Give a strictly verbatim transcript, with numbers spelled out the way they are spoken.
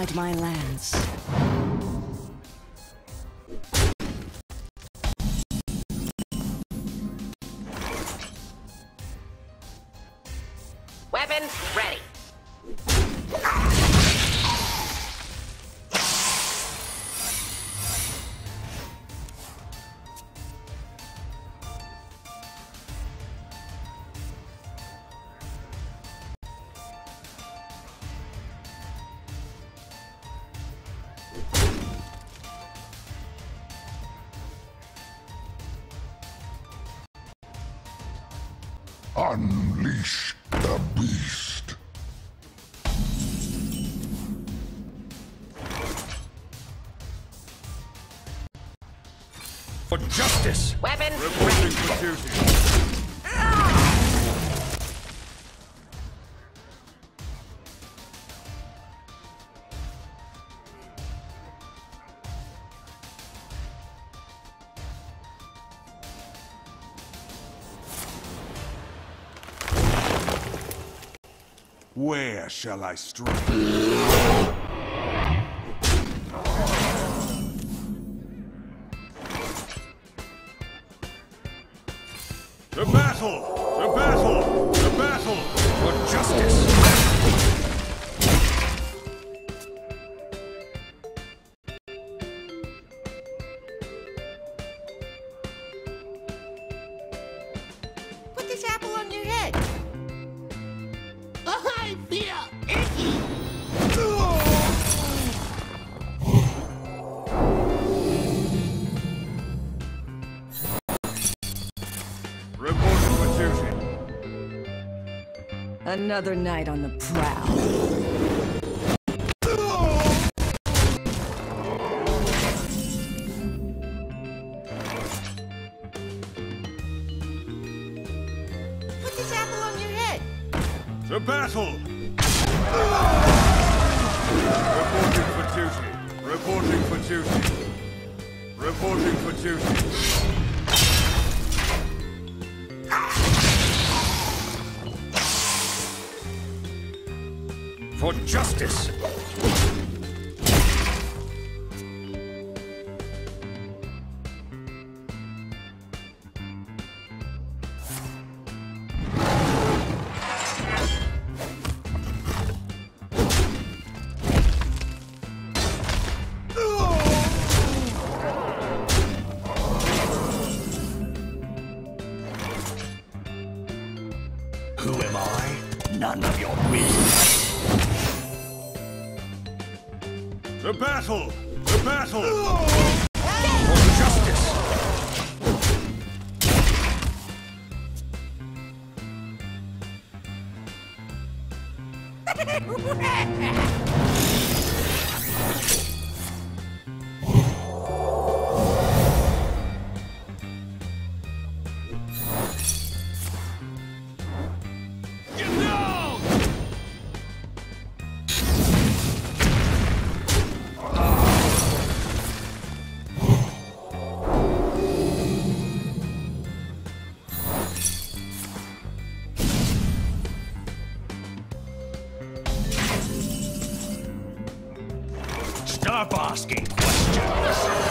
divide my lands. Weapons ready. Unleash the beast. For justice! Weapons Reporting ready. for duty. Where shall I strike? The battle! The battle! The battle! For justice! Put this apple on your head. I feel icky. Reporting for duty. Another night on the prowl. Put this apple on your head. The battle! Reporting for duty. Reporting for duty. Reporting for duty. For justice! Who am I? None of your business. The battle! The battle! For justice! Get down! Stop asking questions.